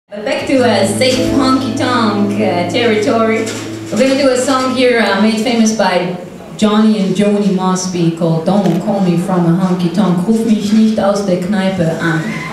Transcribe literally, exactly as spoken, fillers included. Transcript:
But back to uh, safe honky tonk uh, territory. We're going to do a song here uh, made famous by Johnny and Joni Mosby called Don't Call Me From a Honky Tonk. Ruf mich nicht aus der Kneipe an.